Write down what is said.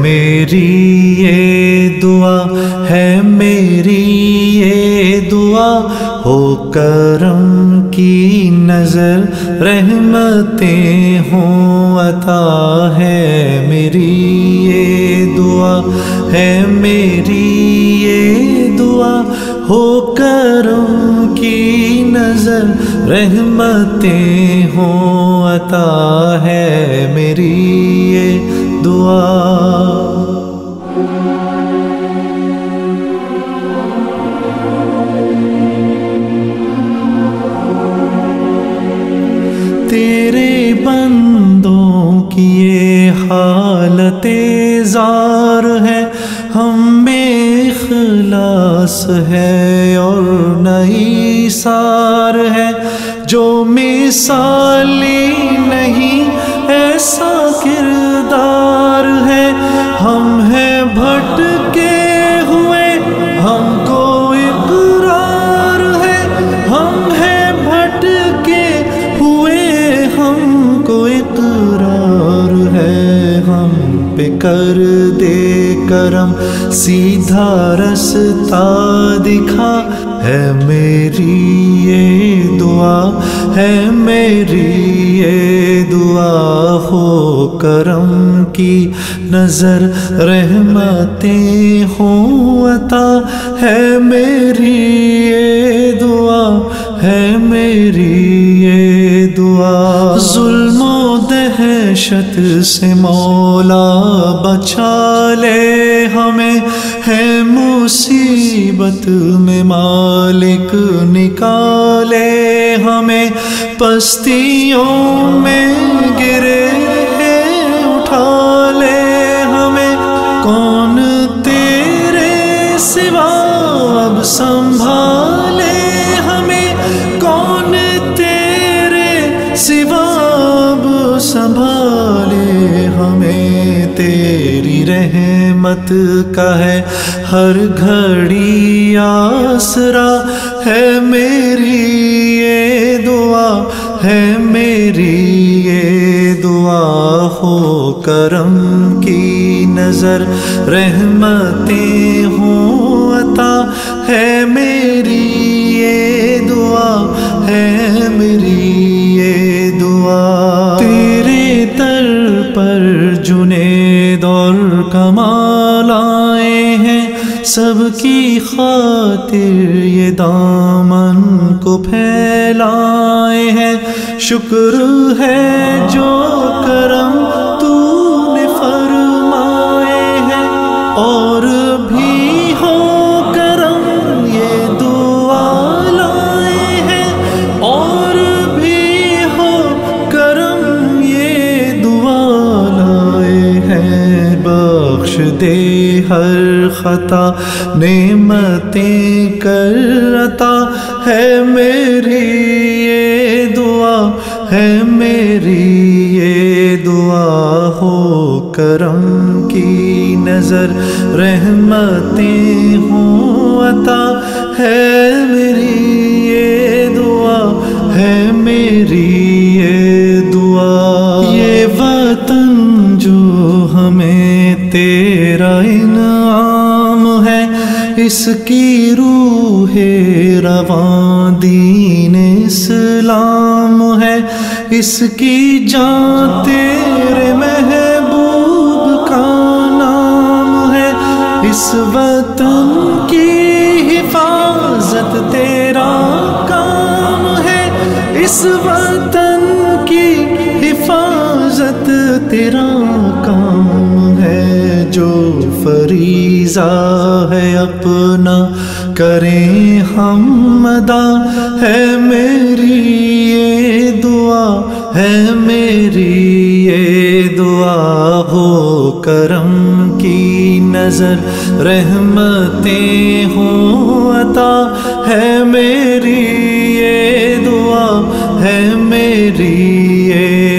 میری یہ دعا ہے میری یہ دعا ہو کرم کی نظر رحمتیں ہوں عطا ہے میری یہ دعا ہے میری یہ دعا ہو کرم کی نظر رحمتیں ہوں عطا ہے میری یہ دعا۔ تیرے بندوں کی یہ حالت زار ہے، ہم میں اخلاص ہے اور نئی سار ہے، جو مثالی نہیں ایسا کردار ہے، ہم ہیں بھٹکے ہوئے ہم کو اقرار ہے، ہم ہیں بھٹکے ہوئے ہم کو اقرار ہے، ہم پہ کر دے کرم سیدھا رستہ دکھا ہے میری یہ دعا ہے میری یہ دعا ہو کرم کی نظر رحمتیں ہوں عطا ہے میری یہ دعا ہے میری یہ دعا۔ ظلم و دہشت سے مولا بچا لے ہمیں، ہے مصیبت میں مالک نکالے ہمیں، پستیوں میں گرے ہیں اٹھا لے ہمیں، کون تیرے سوا اب سنبھالے ہمیں، کون تیرے سوا اب سنبھالے ہمیں، تیری رحمت کا ہے ہر گھڑی آسرا ہے میری یہ دعا ہے میری یہ دعا ہو کرم کی نظر رحمتیں ہوں عطا ہے میری یہ دعا ہے میری یہ دعا۔ تیرے در پر جنید اور کمال آئے ہیں، سب کی خاطر یہ دامن کو پھیلائے ہیں، شکر ہے جو کرم تو نے فرمائے ہیں، اور بھی ہو کرم یہ دعا لائے ہیں، اور بھی ہو کرم یہ دعا لائے ہیں، بخش دے ہر خطا نعمتیں کر عطا ہے میری یہ دعا ہے میری یہ دعا ہو کرم کی نظر رحمتیں ہوں عطا ہے میری یہ دعا ہے میری یہ دعا۔ یہ وطن جو ہمیں تیرا انعام ہے، اس کی روح رواں دین اسلام ہے، اس کی جان تیرے محبوب کا نام ہے، اس وطن کی حفاظت تیرا کام ہے، اس وطن کی حفاظت تیرا کام ہے، جو فریضہ ہے اپنا کریں ہم ادا ہے میری یہ دعا ہے میری یہ دعا ہو کرم کی نظر رحمتیں ہوں عطا ہے میری یہ دعا ہے میری یہ